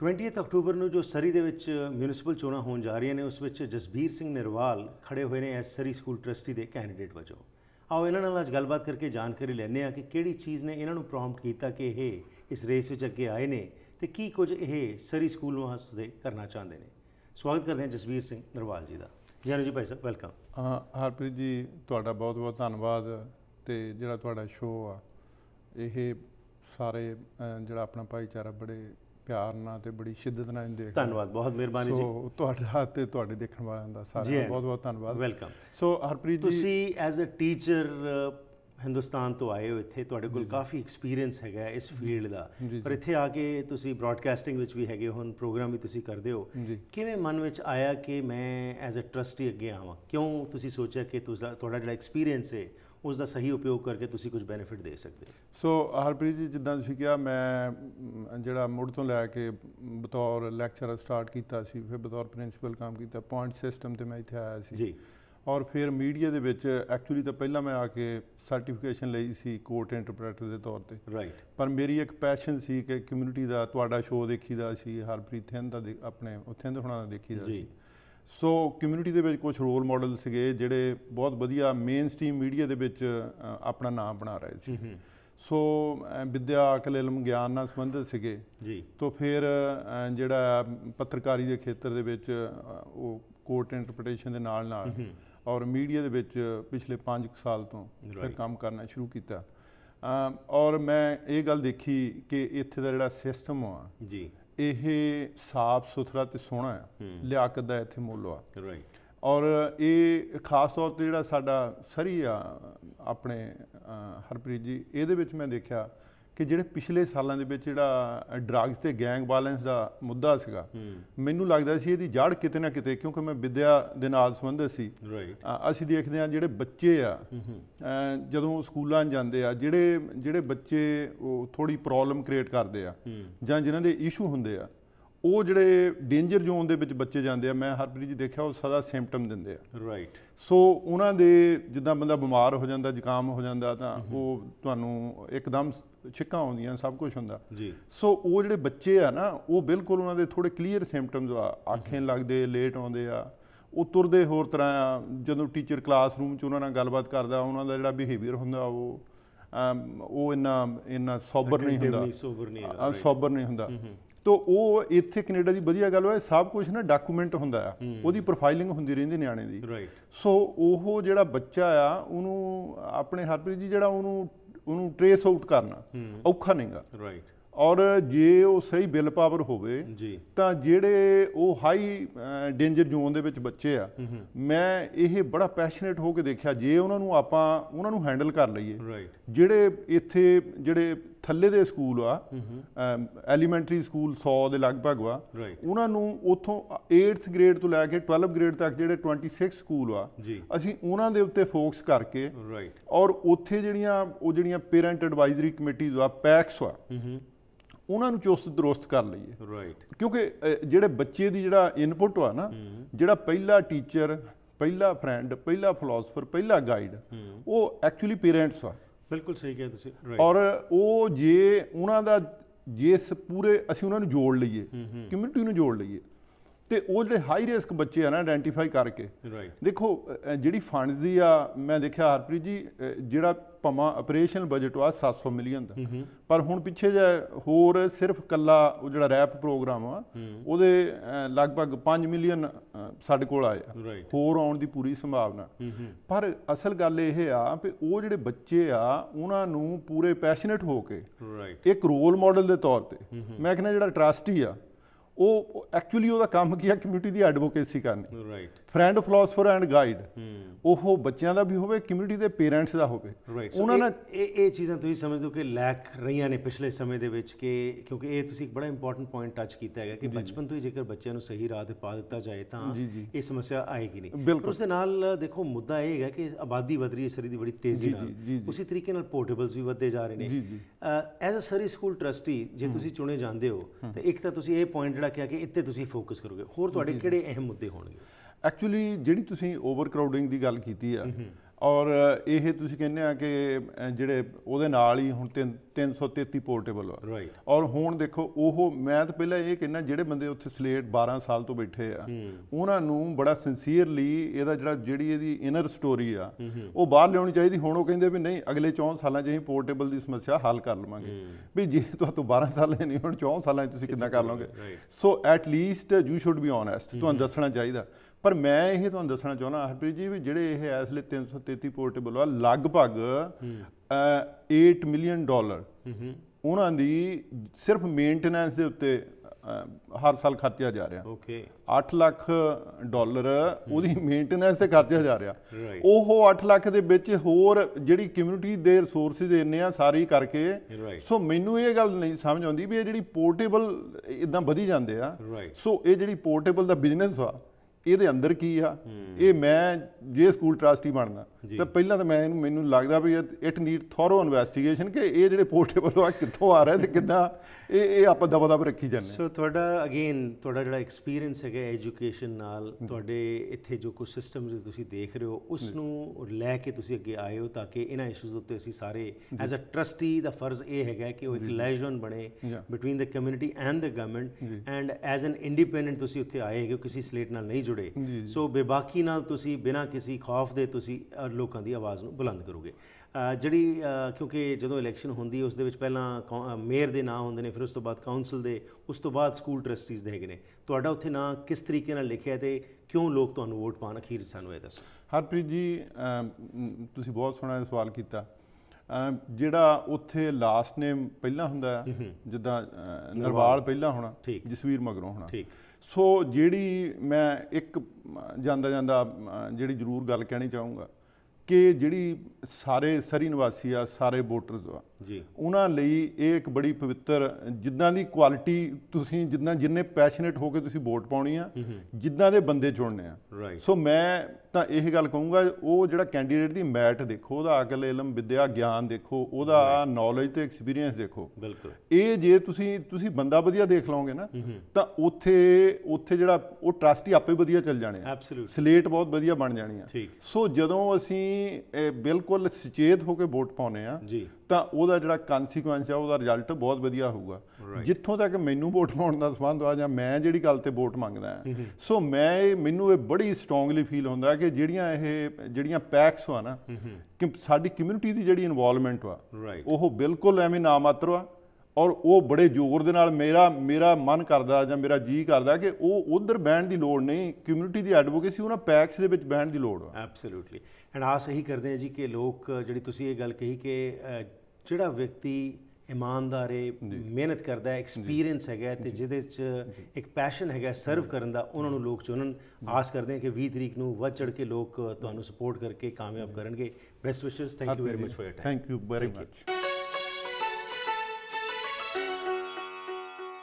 20 October ਨੂੰ ਜੋ ਸਰੀ ਦੇ ਵਿੱਚ ਮਿਊਨਿਸਪਲ ਚੋਣਾਂ ਹੋਣ ਜਾ ਰਹੀਆਂ ਨੇ ਉਸ ਵਿੱਚ ਜਸਬੀਰ ਸਿੰਘ ਨਿਰਵਾਲ ਖੜੇ ਹੋਏ ਨੇ ਐਸ ਸਰੀ ਸਕੂਲ ਟਰਸਟੀ ਦੇ ਕੈਂਡੀਡੇਟ ਵਜੋਂ। ਆਓ ਇਹਨਾਂ ਨਾਲ ਅੱਜ ਗੱਲਬਾਤ ਕਰਕੇ ਜਾਣਕਾਰੀ ਲੈਂਦੇ ਹਾਂ ਕਿ ਕਿਹੜੀ ਚੀਜ਼ ਨੇ ਇਹਨਾਂ ਨੂੰ ਪ੍ਰੋਂਪਟ ਕੀਤਾ ਕਿ ਇਹ ਇਸ ਰੇਸ ਵਿੱਚ ਅੱਗੇ ਆਏ ਨੇ ਤੇ ਕੀ ਕੁਝ ਇਹ ਸਰੀ ਸਕੂਲ ਵਾਸਤੇ ਕਰਨਾ ਚਾਹੁੰਦੇ ਨੇ। ਸਵਾਗਤ ਕਰਦੇ ਹਾਂ ਜਸਬੀਰ ਸਿੰਘ ਨਿਰਵਾਲ ਜੀ ਦਾ। ਜੀ ਜੀ ਭਾਈ ਸਾਹਿਬ, ਵੈਲਕਮ। ਹਰਪ੍ਰੀਤ ਜੀ, ਤੁਹਾਡਾ ਬਹੁਤ ਬਹੁਤ ਧੰਨਵਾਦ। ਤੇ ਜਿਹੜਾ ਤੁਹਾਡਾ ਸ਼ੋਅ ਆ ਇਹ ਸਾਰੇ ਜਿਹੜਾ ਆਪਣਾ ਭਾਈਚਾਰਾ ਬੜੇ ਪਿਆਰ ਨਾਲ ਤੇ ਬੜੀ ਸ਼ਿੱਦਤ ਨਾਲ ਦੇਖ। ਧੰਨਵਾਦ, ਬਹੁਤ ਮਿਹਰਬਾਨੀ ਜੀ। ਤੁਹਾਡਾ ਤੇ ਤੁਹਾਡੇ ਦੇਖਣ ਵਾਲਿਆਂ ਦਾ ਸਾਰਿਆਂ ਦਾ ਬਹੁਤ ਬਹੁਤ ਧੰਨਵਾਦ। ਵੈਲਕਮ। ਸੋ ਹਰਪ੍ਰੀਤ ਜੀ, ਤੁਸੀਂ ਐਜ਼ ਅ ਟੀਚਰ ਹਿੰਦੁਸਤਾਨ ਤੋਂ ਆਏ ਹੋ, ਇੱਥੇ ਤੁਹਾਡੇ ਕੋਲ ਕਾਫੀ ਐਕਸਪੀਰੀਅੰਸ ਹੈਗਾ ਇਸ ਫੀਲਡ ਦਾ, ਪਰ ਇੱਥੇ ਆ ਕੇ ਤੁਸੀਂ ਬ੍ਰੌਡਕਾਸਟਿੰਗ ਵਿੱਚ ਵੀ ਹੈਗੇ ਹੋ, ਹੁਣ ਪ੍ਰੋਗਰਾਮ ਵੀ ਤੁਸੀਂ ਕਰਦੇ ਹੋ। ਕਿਵੇਂ ਮਨ ਵਿੱਚ ਆਇਆ ਕਿ ਮੈਂ ਐਜ਼ ਅ ਟਰਸਟੀ ਅੱਗੇ ਆਵਾਂ? ਕਿਉਂ ਤੁਸੀਂ ਸੋਚਿਆ ਕਿ ਤੁਹਾਡਾ ਜਿਹੜਾ ਐਕਸਪੀਰੀਅੰਸ ਹੈ ਉਸ ਦਾ ਸਹੀ ਉਪਯੋਗ ਕਰਕੇ ਤੁਸੀਂ ਕੁਝ ਬੈਨੀਫਿਟ ਦੇ ਸਕਦੇ ਹੋ? ਸੋ ਹਰਪ੍ਰੀਤ ਜੀ, ਜਿੱਦਾਂ ਤੁਸੀਂ ਕਿਹਾ, ਮੈਂ ਜਿਹੜਾ ਮੁੱਢ ਤੋਂ ਲੈ ਕੇ ਬਤੌਰ ਲੈਕਚਰਰ ਸਟਾਰਟ ਕੀਤਾ ਸੀ, ਫਿਰ ਬਤੌਰ ਪ੍ਰਿੰਸੀਪਲ ਕੰਮ ਕੀਤਾ, ਪੁਆਇੰਟ ਸਿਸਟਮ 'ਤੇ ਮੈਂ ਇੱਥੇ ਆਇਆ ਸੀ ਜੀ। ਔਰ ਫਿਰ ਮੀਡੀਆ ਦੇ ਵਿੱਚ ਐਕਚੁਅਲੀ ਤਾਂ ਪਹਿਲਾਂ ਮੈਂ ਆ ਕੇ ਸਰਟੀਫਿਕੇਸ਼ਨ ਲਈ ਸੀ ਕੋਰਟ ਇੰਟਰਪ੍ਰੇਟਰ ਦੇ ਤੌਰ ਤੇ। ਰਾਈਟ। ਪਰ ਮੇਰੀ ਇੱਕ ਪੈਸ਼ਨ ਸੀ ਕਿ ਕਮਿਊਨਿਟੀ ਦਾ ਤੁਹਾਡਾ ਸ਼ੋਅ ਦੇਖੀਦਾ ਸੀ, ਹਰਪ੍ਰੀਤ ਥਿੰਦ ਦਾ ਆਪਣੇ ਥਿੰਦ ਹੋਣਾ ਦਾ ਦੇਖੀਦਾ ਸੀ। ਸੋ ਕਮਿਊਨਿਟੀ ਦੇ ਵਿੱਚ ਕੁਝ ਰੋਲ ਮਾਡਲ ਸੀਗੇ ਜਿਹੜੇ ਬਹੁਤ ਵਧੀਆ ਮੇਨ ਸਟ੍ਰੀਮ ਮੀਡੀਆ ਦੇ ਵਿੱਚ ਆਪਣਾ ਨਾਮ ਬਣਾ ਰਹੇ ਸੀ। ਸੋ ਵਿੱਦਿਆ, ਅਕਲ, ਇਲਮ, ਗਿਆਨ ਨਾਲ ਸੰਬੰਧਿਤ ਸੀਗੇ ਜੀ। ਤੋਂ ਫਿਰ ਜਿਹੜਾ ਪੱਤਰਕਾਰੀ ਦੇ ਖੇਤਰ ਦੇ ਵਿੱਚ ਉਹ ਕੋਰਟ ਇੰਟਰਪ੍ਰੀਟੇਸ਼ਨ ਦੇ ਨਾਲ ਔਰ ਮੀਡੀਆ ਦੇ ਵਿੱਚ ਪਿਛਲੇ 5 ਸਾਲ ਤੋਂ ਫਿਰ ਕੰਮ ਕਰਨਾ ਸ਼ੁਰੂ ਕੀਤਾ। ਔਰ ਮੈਂ ਇਹ ਗੱਲ ਦੇਖੀ ਕਿ ਇੱਥੇ ਦਾ ਜਿਹੜਾ ਸਿਸਟਮ ਆ ਜੀ, ਇਹ ਸਾਫ ਸੁਥਰਾ ਤੇ ਸੋਹਣਾ ਆ, ਲਿਆਕਤ ਦਾ ਇੱਥੇ ਮੁੱਲ ਆ। ਔਰ ਇਹ ਖਾਸ ਤੌਰ 'ਤੇ ਜਿਹੜਾ ਸਾਡਾ ਸਰੀ ਆ ਆਪਣੇ ਹਰਪ੍ਰੀਤ ਜੀ, ਇਹਦੇ ਵਿੱਚ ਮੈਂ ਦੇਖਿਆ ਕਿ ਜਿਹੜੇ ਪਿਛਲੇ ਸਾਲਾਂ ਦੇ ਵਿੱਚ ਜਿਹੜਾ ਡਰੱਗਸ ਤੇ ਗੈਂਗ ਵਾਇਲੈਂਸ ਦਾ ਮੁੱਦਾ ਸੀਗਾ, ਮੈਨੂੰ ਲੱਗਦਾ ਸੀ ਇਹਦੀ ਜੜ ਕਿਤੇ ਨਾ ਕਿਤੇ, ਕਿਉਂਕਿ ਮੈਂ ਵਿੱਦਿਆ ਦੇ ਨਾਲ ਸੰਬੰਧਿਤ ਸੀ। ਅਸੀਂ ਦੇਖਦੇ ਹਾਂ ਜਿਹੜੇ ਬੱਚੇ ਆ ਜਦੋਂ ਸਕੂਲਾਂ ਜਾਂਦੇ ਆ, ਜਿਹੜੇ ਬੱਚੇ ਉਹ ਥੋੜ੍ਹੀ ਪ੍ਰੋਬਲਮ ਕ੍ਰੀਏਟ ਕਰਦੇ ਆ ਜਾਂ ਜਿਨ੍ਹਾਂ ਦੇ ਇਸ਼ੂ ਹੁੰਦੇ ਆ, ਉਹ ਜਿਹੜੇ ਡੇਂਜਰ ਜ਼ੋਨ ਦੇ ਵਿੱਚ ਬੱਚੇ ਜਾਂਦੇ ਆ, ਮੈਂ ਹਰਪ੍ਰੀਤ ਜੀ ਦੇਖਿਆ ਉਹ ਸਦਾ ਸਿੰਪਟਮ ਦਿੰਦੇ ਆ। ਰਾਈਟ। ਸੋ ਉਹਨਾਂ ਦੇ ਜਿੱਦਾਂ ਬੰਦਾ ਬਿਮਾਰ ਹੋ ਜਾਂਦਾ, ਜ਼ੁਕਾਮ ਹੋ ਜਾਂਦਾ, ਤਾਂ ਉਹ ਤੁਹਾਨੂੰ ਇੱਕਦਮ ਛਿੱਕਾਂ ਆਉਂਦੀਆਂ, ਸਭ ਕੁਝ ਹੁੰਦਾ ਜੀ। ਸੋ ਉਹ ਜਿਹੜੇ ਬੱਚੇ ਆ ਨਾ, ਉਹ ਬਿਲਕੁਲ ਉਹਨਾਂ ਦੇ ਥੋੜ੍ਹੇ ਕਲੀਅਰ ਸਿੰਪਟਮਸ ਆ, ਅੱਖੇ ਲੱਗਦੇ, ਲੇਟ ਆਉਂਦੇ ਆ, ਉਹ ਤੁਰਦੇ ਹੋਰ ਤਰ੍ਹਾਂ ਆ। ਜਦੋਂ ਟੀਚਰ ਕਲਾਸਰੂਮ 'ਚ ਉਹਨਾਂ ਨਾਲ ਗੱਲਬਾਤ ਕਰਦਾ, ਉਹਨਾਂ ਦਾ ਜਿਹੜਾ ਬਿਹੇਵੀਅਰ ਹੁੰਦਾ ਉਹ ਇੰਨਾ ਸੋਬਰ ਨਹੀਂ ਹੁੰਦਾ। ਤੋ ਉਹ ਇੱਥੇ ਕੈਨੇਡਾ ਦੀ ਵਧੀਆ ਗੱਲ ਹੈ, ਸਭ ਕੁਝ ਨਾ ਡਾਕੂਮੈਂਟ ਹੁੰਦਾ ਆ, ਉਹਦੀ ਪ੍ਰੋਫਾਈਲਿੰਗ ਹੁੰਦੀ ਰਹਿੰਦੀ ਨਿਆਣੇ ਦੀ। ਸੋ ਉਹ ਜਿਹੜਾ ਬੱਚਾ ਆ ਉਹਨੂੰ ਆਪਣੇ ਹਰਪ੍ਰੀਤ ਜੀ ਜਿਹੜਾ ਉਹਨੂੰ ਟਰੇਸ ਆਊਟ ਕਰਨਾ ਔਖਾ ਨਹੀਂਗਾ। ਔਰ ਜੇ ਉਹ ਸਹੀ ਬਿਲ ਪਾਵਰ ਹੋਵੇ ਤਾਂ ਜਿਹੜੇ ਉਹ ਹਾਈ ਡੇਂਜਰ ਜ਼ੋਨ ਦੇ ਵਿੱਚ ਬੱਚੇ ਆ, ਮੈਂ ਇਹ ਬੜਾ ਪੈਸ਼ਨੇਟ ਹੋ ਕੇ ਦੇਖਿਆ, ਜੇ ਉਹਨਾਂ ਨੂੰ ਹੈਂਡਲ ਕਰ ਲਈਏ। ਜਿਹੜੇ ਇੱਥੇ ਜਿਹੜੇ ਥੱਲੇ ਦੇ ਸਕੂਲ ਆ, ਐਲੀਮੈਂਟਰੀ ਸਕੂਲ 100 ਦੇ ਲਗਭਗ ਵਾ, ਉਹਨਾਂ ਨੂੰ ਉੱਥੋਂ 8th ਗ੍ਰੇਡ ਤੋਂ ਲੈ ਕੇ 12th ਗ੍ਰੇਡ ਤੱਕ ਜਿਹੜੇ 26 ਸਕੂਲ ਆ, ਅਸੀਂ ਉਹਨਾਂ ਦੇ ਉੱਤੇ ਫੋਕਸ ਕਰਕੇ ਔਰ ਉੱਥੇ ਜਿਹੜੀਆਂ ਪੇਰੈਂਟ ਐਡਵਾਈਜ਼ਰੀ ਕਮੇਟੀਜ਼ ਆ, ਪੈਕਸ ਆ, ਉਹਨਾਂ ਨੂੰ ਚੁਸਤ ਦਰੁਸਤ ਕਰ ਲਈਏ। ਕਿਉਂਕਿ ਜਿਹੜੇ ਬੱਚੇ ਦੀ ਜਿਹੜਾ ਇਨਪੁਟ ਆ ਨਾ, ਜਿਹੜਾ ਪਹਿਲਾ ਟੀਚਰ, ਪਹਿਲਾ ਫਰੈਂਡ, ਪਹਿਲਾ ਫਿਲਾਸਫਰ, ਪਹਿਲਾ ਗਾਈਡ, ਉਹ ਐਕਚੁਅਲੀ ਪੇਰੈਂਟਸ ਆ। ਬਿਲਕੁਲ ਸਹੀ ਕਿਹਾ ਤੁਸੀਂ। ਔਰ ਉਹ ਜੇ ਉਹਨਾਂ ਦਾ ਪੂਰੇ ਅਸੀਂ ਉਹਨਾਂ ਨੂੰ ਜੋੜ ਲਈਏ, ਕਮਿਊਨਿਟੀ ਨੂੰ ਜੋੜ ਲਈਏ, ਤੇ ਉਹ ਜਿਹੜੇ ਹਾਈ ਰਿਸਕ ਬੱਚੇ ਆ ਨਾ, ਆਇਡੈਂਟੀਫਾਈ ਕਰਕੇ। ਦੇਖੋ ਜਿਹੜੀ ਫੰਡਸ ਦੀ ਆ, ਮੈਂ ਦੇਖਿਆ ਹਰਪ੍ਰੀਤ ਜੀ, ਜਿਹੜਾ ਭਾਵੇਂ ਆਪਰੇਸ਼ਨ ਬਜਟ ਆ 700 ਮਿਲੀਅਨ ਦਾ, ਪਰ ਹੁਣ ਪਿੱਛੇ ਜੇ ਹੋਰ ਸਿਰਫ ਕੱਲਾ ਉਹ ਜਿਹੜਾ ਰੈਪ ਪ੍ਰੋਗਰਾਮ ਆ, ਉਹਦੇ ਲਗਭਗ 5 ਮਿਲੀਅਨ ਸਾਡੇ ਕੋਲ ਆਏ ਆ, ਹੋਰ ਆਉਣ ਦੀ ਪੂਰੀ ਸੰਭਾਵਨਾ। ਪਰ ਅਸਲ ਗੱਲ ਇਹ ਆ ਵੀ ਉਹ ਜਿਹੜੇ ਬੱਚੇ ਆ ਉਹਨਾਂ ਨੂੰ ਪੂਰੇ ਪੈਸ਼ਨੇਟ ਹੋ ਕੇ ਇੱਕ ਰੋਲ ਮਾਡਲ ਦੇ ਤੌਰ ਤੇ, ਮੈਂ ਕਹਿੰਦਾ ਜਿਹੜਾ ਟਰਸਟੀ ਆ, ਉਹ ਐਕਚੁਅਲੀ ਉਹਦਾ ਕੰਮ ਕੀ ਆ, ਕਮਿਊਨਿਟੀ ਦੀ ਐਡਵੋਕੇਸੀ ਕਰਨੀ। ਫਰੈਂਡ, ਫਿਲਾਸਫਰ ਐਂਡ ਗਾਈਡ, ਉਹ ਬੱਚਿਆਂ ਦਾ ਵੀ ਹੋਵੇ, ਕਮਿਊਨਿਟੀ ਦੇ ਪੇਰੈਂਟਸ ਦਾ ਹੋਵੇ। ਉਹਨਾਂ ਨਾਲ ਇਹ ਚੀਜ਼ਾਂ ਤੁਸੀਂ ਸਮਝਦੇ ਹੋ ਕਿ ਲੈਕ ਰਹੀਆਂ ਨੇ ਪਿਛਲੇ ਸਮੇਂ ਦੇ ਵਿੱਚ, ਕਿ ਕਿਉਂਕਿ ਇਹ ਤੁਸੀਂ ਇੱਕ ਬੜਾ ਇੰਪੋਰਟੈਂਟ ਪੁਆਇੰਟ ਟੱਚ ਕੀਤਾ ਹੈਗਾ ਕਿ ਬਚਪਨ ਤੋਂ ਹੀ ਜੇਕਰ ਬੱਚਿਆਂ ਨੂੰ ਸਹੀ ਰਾਹ 'ਤੇ ਪਾ ਦਿੱਤਾ ਜਾਏ ਤਾਂ ਇਹ ਸਮੱਸਿਆ ਆਏਗੀ ਨਹੀਂ। ਪਰ ਉਸ ਦੇ ਨਾਲ ਦੇਖੋ ਮੁੱਦਾ ਇਹ ਹੈਗਾ ਕਿ ਆਬਾਦੀ ਵਧ ਰਹੀ ਹੈ ਸਰੀ ਦੀ ਬੜੀ ਤੇਜ਼ੀ ਨਾਲ, ਉਸੇ ਤਰੀਕੇ ਨਾਲ ਪੋਰਟੇਬਲਸ ਵੀ ਵੱਧਦੇ ਜਾ ਰਹੇ ਨੇ। As a Surrey school trustee ਜੇ ਤੁਸੀਂ ਚੁਣੇ ਜਾਂਦੇ ਹੋ ਤਾਂ ਇੱਕ ਤਾਂ ਤੁਸੀਂ ਇਹ ਪੁਆਇੰਟ ਜਿਹੜਾ ਕਿਹਾ ਕਿ ਇੱਥੇ ਤੁਸੀਂ ਫੋਕਸ ਕਰੋਗੇ, ਹੋਰ ਤੁਹਾਡੇ ਕਿਹੜੇ ਅਹਿਮ ਮੁੱਦੇ ਹੋਣਗੇ? ਐਕਚੁਅਲੀ ਜਿਹੜੀ ਤੁਸੀਂ ਓਵਰ ਕਰਾਊਡਿੰਗ ਦੀ ਗੱਲ ਕੀਤੀ ਆ, ਔਰ ਇਹ ਤੁਸੀਂ ਕਹਿੰਦੇ ਆ ਕਿ ਜਿਹੜੇ ਉਹਦੇ ਨਾਲ ਹੀ ਹੁਣ 333 ਪੋਰਟੇਬਲ ਆ, ਔਰ ਹੁਣ ਦੇਖੋ ਉਹ ਮੈਂ ਤਾਂ ਪਹਿਲਾਂ ਇਹ ਕਹਿੰਦਾ ਜਿਹੜੇ ਬੰਦੇ ਉੱਥੇ ਸਲੇਟ 12 ਸਾਲ ਤੋਂ ਬੈਠੇ ਆ ਉਹਨਾਂ ਨੂੰ ਬੜਾ ਸਿੰਸੀਅਰਲੀ ਇਹਦਾ ਜਿਹੜੀ ਇਹਦੀ ਇਨਰ ਸਟੋਰੀ ਆ ਉਹ ਬਾਹਰ ਲਿਆਉਣੀ ਚਾਹੀਦੀ। ਹੁਣ ਉਹ ਕਹਿੰਦੇ ਵੀ ਨਹੀਂ ਅਗਲੇ 4 ਸਾਲਾਂ 'ਚ ਅਸੀਂ ਪੋਰਟੇਬਲ ਦੀ ਸਮੱਸਿਆ ਹੱਲ ਕਰ ਲਵਾਂਗੇ। ਵੀ ਜੇ ਤੁਹਾਨੂੰ 12 ਸਾਲ ਨਹੀਂ ਹੁਣ 4 ਸਾਲਾਂ 'ਚ ਤੁਸੀਂ ਕਿੱਦਾਂ ਕਰ ਲਓਗੇ? So at least you should be honest, ਤੁਹਾਨੂੰ ਦੱਸਣਾ ਚਾਹੀਦਾ। ਪਰ ਮੈਂ ਇਹ ਤੁਹਾਨੂੰ ਦੱਸਣਾ ਚਾਹੁੰਦਾ ਹਰਪ੍ਰੀਤ ਜੀ ਵੀ ਜਿਹੜੇ ਇਹ ਇਸ ਵੇਲੇ 333 ਪੋਰਟੇਬਲ ਆ ਲਗਭਗ $8 ਮਿਲੀਅਨ ਉਹਨਾਂ ਦੀ ਸਿਰਫ ਮੇਨਟੇਨੈਂਸ ਦੇ ਉੱਤੇ ਹਰ ਸਾਲ ਖਰਚਿਆ ਜਾ ਰਿਹਾ। $8 ਲੱਖ ਉਹਦੀ ਮੇਨਟੇਨੈਂਸ ਤੇ ਖਰਚਿਆ ਜਾ ਰਿਹਾ। ਉਹ 8 ਲੱਖ ਦੇ ਵਿੱਚ ਹੋਰ ਜਿਹੜੀ ਕਮਿਊਨਿਟੀ ਦੇ ਰਿਸੋਰਸਿਸ ਇੰਨੇ ਆ ਸਾਰੇ ਕਰਕੇ। ਸੋ ਮੈਨੂੰ ਇਹ ਗੱਲ ਨਹੀਂ ਸਮਝ ਆਉਂਦੀ ਵੀ ਇਹ ਜਿਹੜੀ ਪੋਰਟੇਬਲ ਇਦਾਂ ਵਧੀ ਜਾਂਦੇ ਆ। ਸੋ ਇਹ ਜਿਹੜੀ ਪੋਰਟੇਬਲ ਦਾ ਬਿਜ਼ਨਸ ਆ ਇਹਦੇ ਅੰਦਰ ਕੀ ਆ? ਇਹ ਮੈਂ ਜੇ ਸਕੂਲ ਟਰਸਟੀ ਬਣਦਾ ਤਾਂ ਪਹਿਲਾਂ ਤਾਂ ਮੈਨੂੰ ਲੱਗਦਾ ਵੀ ਇਟ ਨੀਡ ਥੋਰੋ ਇਨਵੈਸਟੀਗੇਸ਼ਨ ਕਿ ਇਹ ਜਿਹੜੇ ਪੋਰਟੇਬਲ ਆ ਕਿੱਥੋਂ ਆ ਰਹੇ ਤੇ ਕਿੱਦਾਂ ਇਹ ਆਪਾਂ ਦਬ ਰੱਖੀ ਜਾਂਦੇ। ਸੋ ਤੁਹਾਡਾ ਤੁਹਾਡਾ ਜਿਹੜਾ ਐਕਸਪੀਰੀਅੰਸ ਹੈਗਾ ਐਜੂਕੇਸ਼ਨ ਨਾਲ, ਤੁਹਾਡੇ ਇੱਥੇ ਜੋ ਕੁਝ ਸਿਸਟਮਸ ਤੁਸੀਂ ਦੇਖ ਰਹੇ ਹੋ ਉਸ ਨੂੰ ਲੈ ਕੇ ਤੁਸੀਂ ਅੱਗੇ ਆਏ ਹੋ ਤਾਂ ਕਿ ਇਹਨਾਂ ਇਸ਼ੂਜ਼ ਉੱਤੇ ਅਸੀਂ ਸਾਰੇ ਐਜ਼ ਅ ਟਰਸਟੀ ਦਾ ਫਰਜ਼ ਇਹ ਹੈਗਾ ਕਿ ਉਹ ਇੱਕ ਲਾਇਜ਼ਨ ਬਣੇ between the community and the government and as an independent ਤੁਸੀਂ ਉੱਥੇ ਆਏ ਹੈਗੇ, ਕਿਸੇ ਸਲੇਟ ਨਾਲ ਨਹੀਂ ਜੁੜੇ। ਸੋ ਬੇਬਾਕੀ ਨਾਲ ਤੁਸੀਂ ਬਿਨਾਂ ਕਿਸੇ ਖੌਫ ਦੇ ਤੁਸੀਂ ਲੋਕਾਂ ਦੀ ਆਵਾਜ਼ ਨੂੰ ਬੁਲੰਦ ਕਰੋਗੇ। ਜਿਹੜੀ ਕਿਉਂਕਿ ਜਦੋਂ ਇਲੈਕਸ਼ਨ ਹੁੰਦੀ ਉਸ ਦੇ ਵਿੱਚ ਪਹਿਲਾਂ ਮੇਅਰ ਦੇ ਨਾਂ ਹੁੰਦੇ ਨੇ, ਫਿਰ ਉਸ ਤੋਂ ਬਾਅਦ ਕਾਉਂਸਲ ਦੇ, ਉਸ ਤੋਂ ਬਾਅਦ ਸਕੂਲ ਟਰਸਟੀਜ਼ ਦੇ ਹੈਗੇ ਨੇ। ਤੁਹਾਡਾ ਉੱਥੇ ਨਾਂ ਕਿਸ ਤਰੀਕੇ ਨਾਲ ਲਿਖਿਆ ਤੇ ਕਿਉਂ ਲੋਕ ਤੁਹਾਨੂੰ ਵੋਟ ਪਾਉਣ? ਅਖੀਰ ਸਾਨੂੰ ਇਹ ਦੱਸੋ। ਹਰਪ੍ਰੀਤ ਜੀ ਤੁਸੀਂ ਬਹੁਤ ਸੋਹਣਾ ਸਵਾਲ ਕੀਤਾ। ਜਿਹੜਾ ਉੱਥੇ ਲਾਸਟ ਨੇਮ ਪਹਿਲਾਂ ਹੁੰਦਾ ਜਿੱਦਾਂ ਨਰਵਾਲ ਪਹਿਲਾਂ ਹੋਣਾ, ਜਸਵੀਰ ਮਗਰੋਂ ਹੋਣਾ। ਸੋ ਜਿਹੜੀ ਮੈਂ ਇੱਕ ਜਾਂਦਾ ਜਿਹੜੀ ਜ਼ਰੂਰ ਗੱਲ ਕਹਿਣੀ ਚਾਹੂੰਗਾ ਕਿ ਜਿਹੜੀ ਸਾਰੇ ਸਰੀ ਨਿਵਾਸੀ ਆ, ਸਾਰੇ ਵੋਟਰਸ ਆ ਜੀ, ਉਹਨਾਂ ਲਈ ਇਹ ਇੱਕ ਬੜੀ ਪਵਿੱਤਰ ਜਿੱਦਾਂ ਦੀ ਕੁਆਲਿਟੀ ਤੁਸੀਂ ਜਿੰਨੇ ਪੈਸ਼ਨੇਟ ਹੋ ਕੇ ਤੁਸੀਂ ਵੋਟ ਪਾਉਣੀ ਆ, ਜਿੱਦਾਂ ਦੇ ਬੰਦੇ ਚੁਣਨੇ ਆ। ਸੋ ਮੈਂ ਤਾਂ ਇਹ ਗੱਲ ਕਹੂੰਗਾ ਉਹ ਜਿਹੜਾ ਕੈਂਡੀਡੇਟ ਦੀ ਮੈਰਿਟ ਦੇਖੋ, ਉਹਦਾ ਅਕਲ ਇਲਮ ਵਿੱਦਿਆ ਗਿਆਨ ਦੇਖੋ, ਉਹਦਾ ਨੌਲੇਜ ਤੇ ਐਕਸਪੀਰੀਅੰਸ ਦੇਖੋ। ਬਿਲਕੁਲ ਇਹ ਜੇ ਤੁਸੀਂ ਬੰਦਾ ਵਧੀਆ ਦੇਖ ਲਓਗੇ ਨਾ ਤਾਂ ਉੱਥੇ ਜਿਹੜਾ ਉਹ ਟਰਸਟੀ ਆਪੇ ਵਧੀਆ ਚੱਲ ਜਾਣੇ ਆ, ਸਲੇਟ ਬਹੁਤ ਵਧੀਆ ਬਣ ਜਾਣੀ ਆ। ਸੋ ਜਦੋਂ ਅਸੀਂ ਬਿਲਕੁਲ ਸੁਚੇਤ ਹੋ ਕੇ ਵੋਟ ਪਾਉਂਦੇ ਆ ਤਾਂ ਉਹਦਾ ਜਿਹੜਾ ਕਨਸੀਕੁਐਂਸ ਆ, ਉਹਦਾ ਰਿਜ਼ਲਟ ਬਹੁਤ ਵਧੀਆ ਹੋਊਗਾ। ਜਿੱਥੋਂ ਤੱਕ ਮੈਨੂੰ ਵੋਟ ਪਾਉਣ ਦਾ ਸੰਬੰਧ ਆ ਜਾਂ ਮੈਂ ਜਿਹੜੀ ਗੱਲ ਤੇ ਵੋਟ ਮੰਗਦਾ ਸੋ ਮੈਨੂੰ ਇਹ ਬੜੀ ਸਟਰੋਂਗਲੀ ਫੀਲ ਹੁੰਦਾ ਕਿ ਜਿਹੜੀਆਂ ਪੈਕਸ ਆ ਨਾ ਕਿ ਸਾਡੀ ਕਮਿਊਨਿਟੀ ਦੀ ਜਿਹੜੀ ਇਨਵੋਲਵਮੈਂਟ ਆ ਉਹ ਬਿਲਕੁਲ ਐਵੇਂ ਨਾ ਮਾਤਰ ਆ, ਔਰ ਉਹ ਬੜੇ ਜ਼ੋਰ ਦੇ ਨਾਲ ਮੇਰਾ ਮਨ ਕਰਦਾ ਜਾਂ ਮੇਰਾ ਜੀ ਕਰਦਾ ਕਿ ਉਹ ਉਧਰ ਬਹਿਣ ਦੀ ਲੋੜ ਨਹੀਂ, ਕਮਿਊਨਿਟੀ ਦੀ ਐਡਵੋਕੇਸੀ ਉਹਨਾਂ ਪੈਕਸ ਦੇ ਵਿੱਚ ਬਹਿਣ ਦੀ ਲੋੜ ਆ। ਐਬਸੋਲੂਟਲੀ। ਐਂਡ ਆਸ ਇਹੀ ਕਰਦੇ ਹਾਂ ਜੀ ਕਿ ਲੋਕ ਜਿਹੜੀ ਤੁਸੀਂ ਇਹ ਗੱਲ ਕਹੀ ਕਿ ਜਿਹੜਾ ਵਿਅਕਤੀ ਇਮਾਨਦਾਰ ਹੈ, ਮਿਹਨਤ ਕਰਦਾ ਹੈ, ਐਕਸਪੀਰੀਅੰਸ ਹੈਗਾ ਤੇ ਜਿਹਦੇ 'ਚ ਇੱਕ ਪੈਸ਼ਨ ਹੈਗਾ ਸਰਵ ਕਰਨ ਦਾ, ਉਹਨਾਂ ਨੂੰ ਲੋਕ ਚੁਣਨ। ਆਸ ਕਰਦੇ ਹਾਂ ਕਿ 20 ਤਰੀਕ ਨੂੰ ਵੱਧ ਚੜ੍ਹ ਕੇ ਲੋਕ ਤੁਹਾਨੂੰ ਸਪੋਰਟ ਕਰਕੇ ਕਾਮਯਾਬ ਕਰਨਗੇ। Best wishes. Thank you very much for your time. Thank you very much.